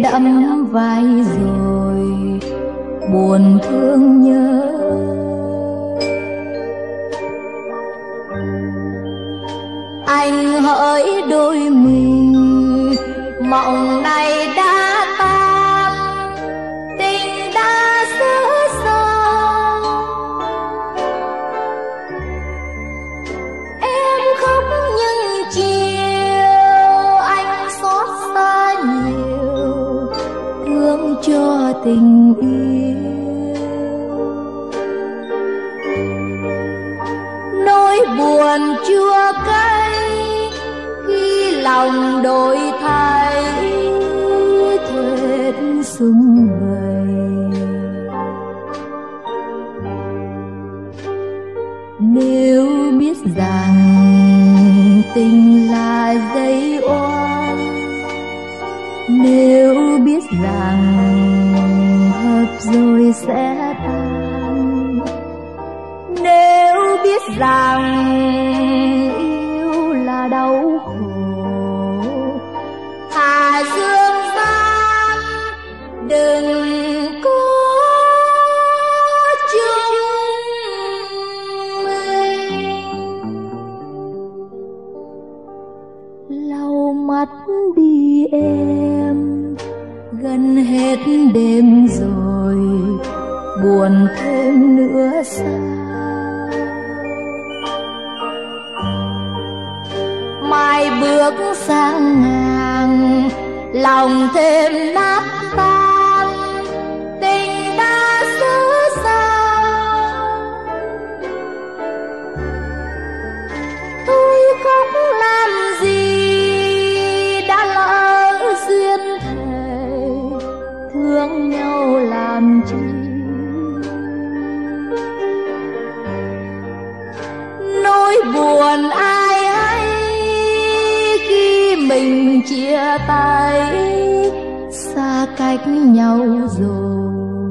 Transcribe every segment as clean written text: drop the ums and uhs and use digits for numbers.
đẫm vai rồi buồn thương nhớ. Anh hỡi đôi mình, mộng này đã tan, tình đã xứ sao. Em khóc nhưng chiều, anh xót xa nhiều, thương cho tình yêu. Nỗi buồn chua cay khi lòng đổi thay thết sum vầy. Nếu biết rằng tình là dây oan, nếu biết rằng hợp rồi sẽ tan, nếu biết rằng yêu là đau khổ, thà dương gian đừng có chung mình. Lau mắt đi em, gần hết đêm rồi buồn thêm nữa sao. Mai bước sang ngang, lòng thêm nát tan, tình đã xứ sao. Thôi khóc làm gì, đã lỡ duyên thề, thương nhau làm chi. Nỗi buồn ai hay khi mình chia tay, xa cách nhau rồi.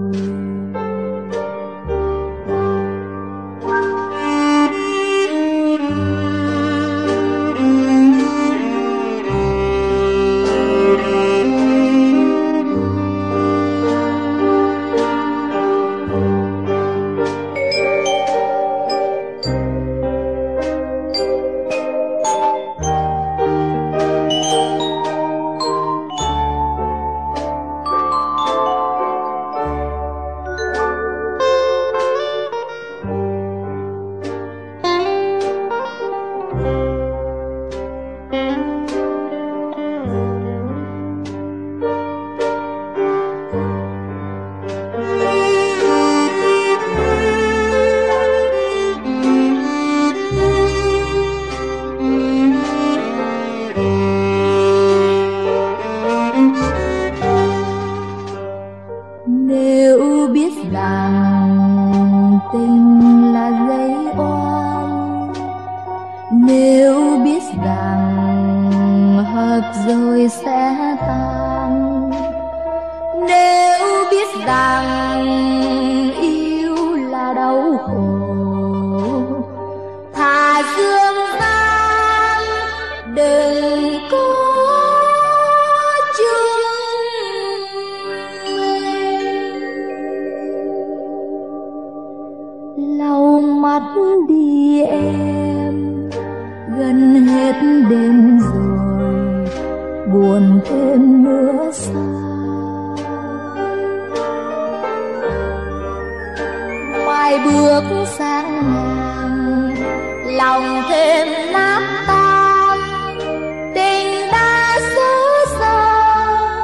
Nếu biết rằng tình là dây oan, nếu biết rằng hợp rồi sẽ tan, nếu biết rằng yêu là đau khổ, thà dương gian đừng có mắt đi em, gần hết đêm rồi buồn thêm nữa sao. Mai bước sang ngang, lòng thêm nát tan, tình đã xứ sao.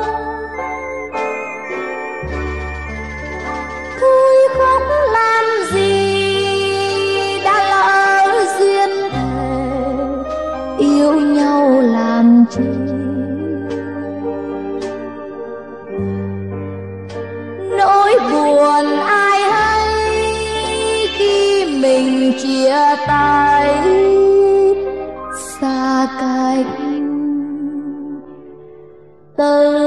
Thôi khóc làm gì, yêu nhau làm chi. Nỗi buồn ai hay khi mình chia tay, xa cách từ